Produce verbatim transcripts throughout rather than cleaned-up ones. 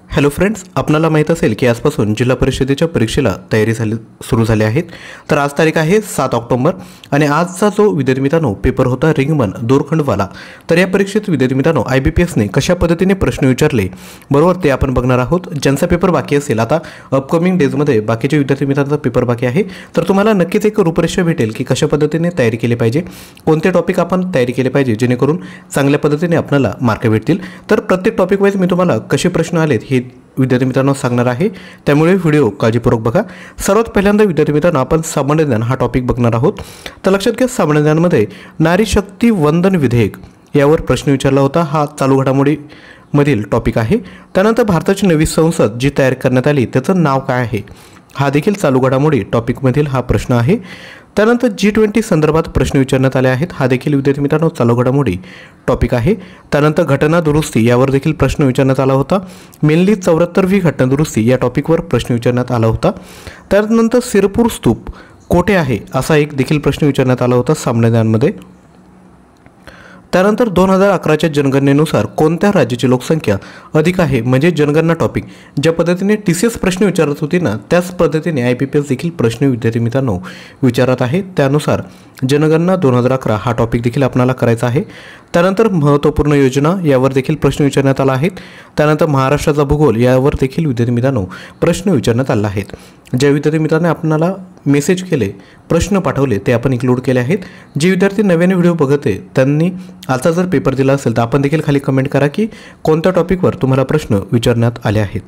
Hello friends, आपल्याला माहीत असेल की आजपासून जिल्हा परिषदेच्या परीक्षेला तयारी झाली सुरू झाली आहे। तर आज तारीख आहे सात ऑक्टोबर आणि आजचा जो विद्यार्थी मित्रांनो पेपर होता रिंगमन दोरखंडवाला। तर या परीक्षेत विद्यार्थी मित्रांनो आय बी पी एसने कशा पद्धतीने प्रश्न विचारले बरोबर ते आपण बघणार आहोत। ज्यांचा पेपर बाकी असेल, आता अपकमिंग डेजमध्ये बाकीचे विद्यार्थी मित्रांचा पेपर बाकी आहे, तर तुम्हाला नक्कीच एक रूपरेषा भेटेल की कशा पद्धतीने तयारी केली पाहिजे, कोणते टॉपिक आपण तयारी केले पाहिजे जेणेकरून चांगल्या पद्धतीने आपल्याला मार्क भेटतील। तर प्रत्येक टॉपिक वाईज मी तुम्हाला कसे प्रश्न आलेत हे विद्यार्थी मित्रांनो सांगणार आहे, त्यामुळे व्हिडिओ काळजीपूर्वक बघा। सर्वात पहिल्यांदा विद्यार्थी मित्रांनो आपण सामान्य ज्ञान हा टॉपिक बघणार आहोत। तर लक्षात घ्या, सामान्य ज्ञानमध्ये नारी शक्ती वंदन विधेयक यावर प्रश्न विचारला होता। हा चालू घडामोडी मधील टॉपिक आहे। त्यानंतर भारताची नवी संसद जी तयार करण्यात आली त्याचं नाव काय आहे, हा देखील चालू घडामोडी टॉपिकमधील हा प्रश्न आहे। त्यानंतर जी ट्वेंटी संदर्भात प्रश्न विचारण्यात आले आहेत, हा देखील विद्यार्थी मित्रांनो चालू घडामोडी टॉपिक आहे। त्यानंतर घटना दुरुस्ती यावर देखील प्रश्न विचारण्यात आला होता। मेनली चौऱ्याहत्तरवी घटना दुरुस्ती या टॉपिकवर प्रश्न विचारण्यात आला होता। त्यानंतर सिरपूर स्तूप कोठे आहे असा एक देखील प्रश्न विचारण्यात आला होता सामान्य ज्ञानमध्ये। त्यानंतर दोन हजार अकराच्या जनगणनेनुसार कोणत्या राज्याची लोकसंख्या अधिक आहे, म्हणजे जनगणना टॉपिक ज्या पद्धतीने टी सी एस प्रश्न विचारत होती ना, त्याच पद्धतीने आय पी पी एस देखील प्रश्न विद्यार्थी मित्रांनो विचारत आहे। त्यानुसार जनगणना दोन हजार अकरा हा टॉपिक देखील आपल्याला करायचा आहे। त्यानंतर महत्त्वपूर्ण योजना यावर देखील प्रश्न विचारण्यात आला आहे। त्यानंतर महाराष्ट्राचा भूगोल यावर देखील विद्यार्थी मित्रांनो प्रश्न विचारण्यात आले आहेत। ज्या विद्यार्थी मित्रांनी आपल्याला मेसेज केले, प्रश्न पाठवले ते आपण इन्क्लूड केले आहेत। जे विद्यार्थी नव्याने व्हिडिओ बघते त्यांनी आता जर पेपर दिला असेल तर आपण देखील खाली कमेंट करा की कोणत्या टॉपिकवर तुम्हाला प्रश्न विचारण्यात आले आहेत।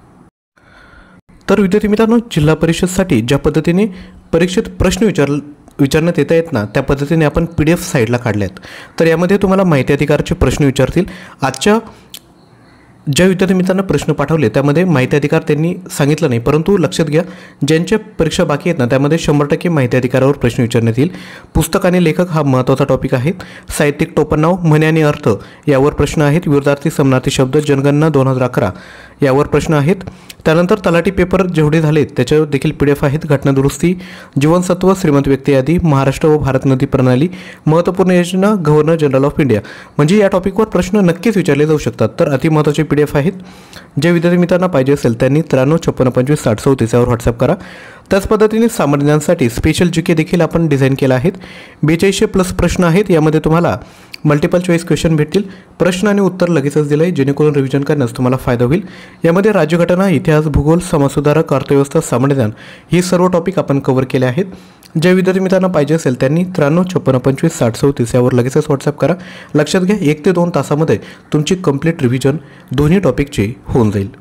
तर विद्यार्थी मित्रांनो, जिल्हा परिषदसाठी ज्या पद्धतीने परीक्षेत प्रश्न विचार विचारण्यात येत आहेत ना, त्या पद्धतीने आपण पी डी एफ साईडला काढल्यात। तर यामध्ये तुम्हाला माहिती अधिकारचे प्रश्न विचारतील। आजच्या ज्या विद्यार्थी मित्रांना प्रश्न पाठवले त्यामध्ये माहिती अधिकार त्यांनी सांगितलं नाही, परंतु लक्षात घ्या ज्यांच्या परीक्षा बाकी आहेत ना त्यामध्ये शंभर टक्के माहिती अधिकारावर प्रश्न विचारण्यात येईल। पुस्तक आणि लेखक हा महत्त्वाचा टॉपिक आहे। साहित्यिक टोपणनाव म्हणे आणि अर्थ यावर प्रश्न आहेत। विरुद्धार्थी समानार्थी शब्द जनगणना दोन हजार अकरा यावर प्रश्न आहेत। त्यानंतर तलाठी पेपर जेवढे झालेत त्याच्यावर देखील पी डी एफ आहेत। घटना दुरुस्ती, जीवनसत्व, श्रीमंत व्यक्ती यादी, महाराष्ट्र व भारत नदी प्रणाली, महत्त्वपूर्ण योजना, गव्हर्नर जनरल ऑफ इंडिया, म्हणजे या टॉपिकवर प्रश्न नक्कीच विचारले जाऊ शकतात। तर अतिमहत्त्वाचे पी डी एफ आहेत। जे विद्यार्थी मित्रांना पाहिजे असेल त्यांनी त्र्याण्णव छप्पन्न पंचवीस साठ चौतीस यावर व्हॉट्सअप करा। त्याच पद्धतीने सामान्य ज्ञानासाठी स्पेशल जी के देखील आपण डिझाईन केला आहेत। बेचाळीसशे प्लस प्रश्न आहेत। यामध्ये तुम्हाला मल्टिपल चॉईस क्वेश्चन भेटतील। प्रश्न आणि उत्तर लगेचच दिलं आहे जेणेकरून रिव्हिजन करण्यास तुम्हाला फायदा होईल। यामध्ये राज्यघटना, इतिहास, भूगोल, समाजसुधारक, अर्थव्यवस्था, सामान्य ज्ञान ही सर्व टॉपिक आपण कव्हर केले आहेत। ज्या विद्यार्थी मित्रांना पाहिजे असेल त्यांनी त्र्याण्णव छप्पन्न पंचवीस साठ चौतीस यावर लगेचच व्हॉट्सअप करा। लक्षात घ्या, एक ते दोन तासामध्ये तुमची कंप्लीट रिव्हिजन दोन्ही टॉपिकची होऊन जाईल।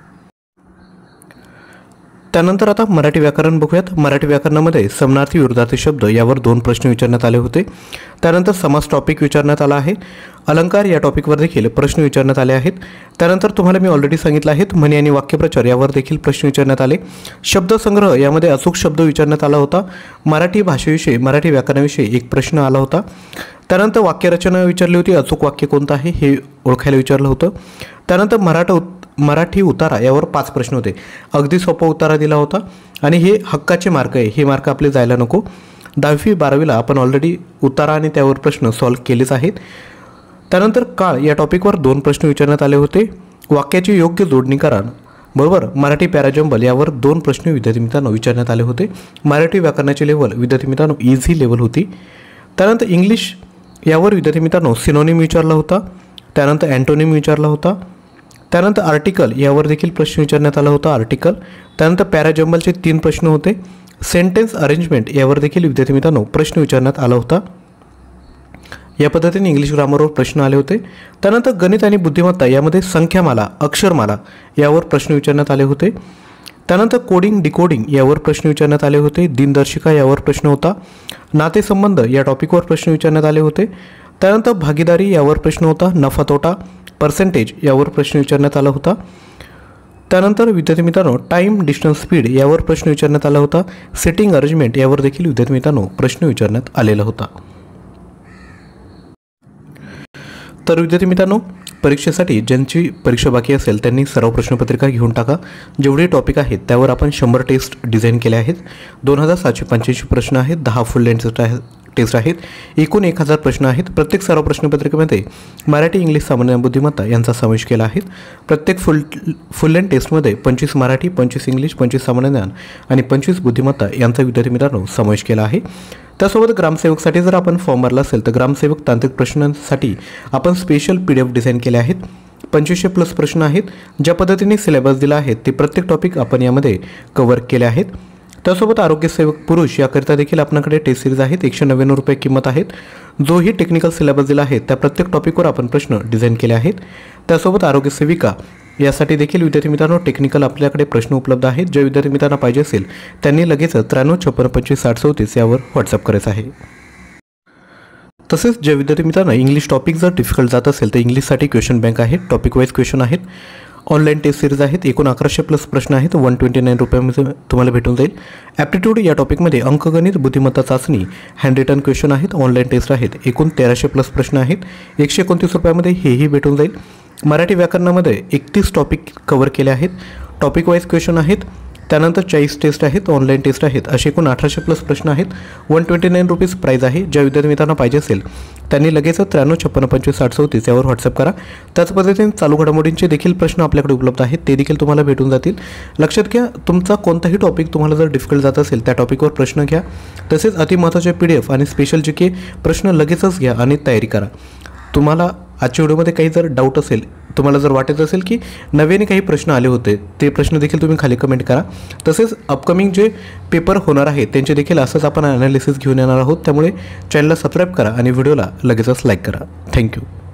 त्यानंतर आता मराठी व्याकरण बघूयात। मराठी व्याकरणामध्ये समानार्थी विरुद्धार्थी शब्द यावर दोन प्रश्न विचारण्यात आले होते। त्यानंतर समास टॉपिक विचारण्यात आला आहे। अलंकार या टॉपिकवर देखील प्रश्न विचारण्यात आले आहेत। त्यानंतर तुम्हाला मी ऑलरेडी सांगितलं आहेत म्हणी आणि वाक्यप्रचार यावर देखील प्रश्न विचारण्यात आले। शब्दसंग्रह यामध्ये अचूक शब्द विचारण्यात आला होता। मराठी भाषेविषयी, मराठी व्याकरणाविषयी एक प्रश्न आला होता। त्यानंतर वाक्यरचना विचारली होती, अचूक वाक्य कोणतं आहे हे ओळखायला विचारलं होतं। त्यानंतर मराठा मराठी उतारा यावर पाच प्रश्न होते। अगदी सोपा उतारा दिला होता आणि हे हक्काचे मार्क आहे, हे मार्क आपले जायला नको। दहावी बारावीला आपण ऑलरेडी उतारा आणि त्यावर प्रश्न सॉल्व्ह केलेच आहेत। त्यानंतर काळ या टॉपिकवर दोन प्रश्न विचारण्यात आले होते। वाक्याची योग्य जोडणी करा बरोबर। मराठी पॅराजंबल यावर दोन प्रश्न विद्यार्थी मित्रांनो विचारण्यात आले होते। मराठी व्याकरणाची लेवल विद्यार्थी मित्रांनो इझी लेवल होती। त्यानंतर इंग्लिश यावर विद्यार्थी मित्रांनो सिनोनिम विचारला होता। त्यानंतर अँटोनिम विचारला होता। त्यानंतर आर्टिकल यावर देखील प्रश्न विचारण्यात आला होता, आर्टिकल। त्यानंतर पॅराजंबलचे तीन प्रश्न होते। सेंटेन्स अरेंजमेंट यावर देखील विद्यार्थी मित्रांनो प्रश्न विचारण्यात आला होता। या पद्धतीने इंग्लिश ग्रामरवर प्रश्न आले होते। त्यानंतर गणित आणि बुद्धिमत्ता यामध्ये संख्यामाला, अक्षरमाला यावर प्रश्न विचारण्यात आले होते। त्यानंतर कोडिंग डिकोडिंग यावर प्रश्न विचारण्यात आले होते। दिनदर्शिका यावर प्रश्न होता। नातेसंबंध या टॉपिकवर प्रश्न विचारण्यात आले होते। त्यानंतर भागीदारी यावर प्रश्न होता। नफा तोटा, पर्सेंटेज यावर प्रश्न विचारण्यात आला होता। त्यानंतर विद्यार्थी मित्रांनो टाईम, डिस्टन्स, स्पीड यावर प्रश्न विचारण्यात आला होता। सेटिंग अरेंजमेंट यावर देखील विद्यार्थी मित्रांनो प्रश्न विचारण्यात आलेला होता। तर विद्यार्थी मित्रांनो, परीक्षेसाठी ज्यांची परीक्षा बाकी असेल त्यांनी सर्व प्रश्नपत्रिका घेऊन टाका। जेवढे टॉपिक आहेत त्यावर आपण शंभर टेस्ट डिझाईन केले आहेत। दोन हजार सातशे पंच्याऐंशी प्रश्न आहेत। दहा फुल लेंथचे टेस्ट आहेत. एकूण एक हजार प्रश्न आहेत. प्रत्येक सराव प्रश्नपत्रिकेमध्ये मराठी इंग्लिश सामान्य बुद्धिमत्ता यांचा समावेश केला आहे. प्रत्येक फुल फुल लेंथ टेस्टमध्ये पंचवीस मराठी, पंचवीस इंग्लिश, पंचवीस सामान्य ज्ञान आणि पंचवीस बुद्धिमत्ता यांचा विद्यार्थी मित्रांनो समावेश केला आहे. त्यासोबत ग्रामसेवकसाठी जर आपण फॉर्म भरला असेल तर ग्रामसेवक तांत्रिक प्रश्नांसाठी आपण special P D F design केले आहेत. पंचवीसशे प्लस प्रश्न आहेत. ज्या पद्धतीने सिलेबस दिला आहे ते प्रत्येक टॉपिक आपण यामध्ये कव्हर केले आहेत. त्यासोबत आरोग्यसेवक पुरुष याकरिता देखील आपल्याकडे टेस्ट सिरीज आहेत. एकशे नव्याण्णव रुपये किंमत आहेत. जोही टेक्निकल सिलेबस दिला आहे त्या प्रत्येक टॉपिकवर आपण प्रश्न डिझाईन केले आहेत. त्यासोबत आरोग्यसेविका यासाठी देखील विद्यार्थी मित्रांनो टेक्निकल आपल्याकडे प्रश्न उपलब्ध आहेत. ज्या विद्यार्थी मित्रांना पाहिजे असेल त्यांनी लगेच त्र्याण्णव छप्पन्न पंचवीस साठ चौतीस यावर व्हॉट्सअप करायचं आहे. तसेच ज्या विद्यार्थी मित्रांना इंग्लिश टॉपिक जर डिफिकल्ट जात असेल तर इंग्लिशसाठी क्वेश्चन बँक आहे. टॉपिक वाईज क्वेश्चन आहेत. ऑनलाईन टेस्ट सिरीज आहेत. एकूण अकराशे प्लस प्रश्न आहेत. वन ट्वेंटी नाईन रुपयामध्ये तुम्हाला भेटून जाईल. ॲप्टिट्यूड या टॉपिकमध्ये अंकगणित, बुद्धिमत्ता चाचणी, हँड रिटन क्वेश्चन आहेत. ऑनलाईन टेस्ट आहेत. एकूण तेराशे प्लस प्रश्न आहेत. एकशे एकोणतीस रुपयामध्ये हेही भेटून जाईल. मराठी व्याकरणामध्ये एकतीस टॉपिक कव्हर केले आहेत. टॉपिक वाईज क्वेश्चन आहेत. त्यानंतर चाळीस टेस्ट आहेत. ऑनलाईन टेस्ट आहेत. असे एकूण अठराशे प्लस प्रश्न आहेत. One twenty nine rupees price आहे. ज्या विद्यार्थी मित्रांना पाहिजे असेल त्यांनी लगेच त्र्याण्णव छप्पन्न पंचवीस साठ चौतीस यावर व्हॉट्सअप करा. त्याच पद्धतीने चालू घडामोडींचे देखील प्रश्न आपल्याकडे उपलब्ध आहेत. ते देखील तुम्हाला भेटून जातील. लक्षात घ्या, तुमचा कोणताही टॉपिक तुम्हाला जर डिफिकल्ट जात असेल त्या टॉपिकवर प्रश्न घ्या. तसेच अतिमहत्त्वाचे पी डी एफ आणि स्पेशल जी के प्रश्न लगेचच घ्या आणि तयारी करा. तुम्हाला आजच्या व्हिडिओमध्ये काही जर डाऊट असेल, तुम्हाला जर वाटत असेल की नव्याने काही प्रश्न आले होते ते प्रश्न देखील तुम्ही खाली कमेंट करा. तसेच अपकमिंग जे पेपर होणार आहे त्यांचे देखील असंच आपण ॲनालिसिस घेऊन येणार आहोत. त्यामुळे चॅनलला सबस्क्राईब करा आणि व्हिडिओला लगेचच लाईक करा. थँक्यू.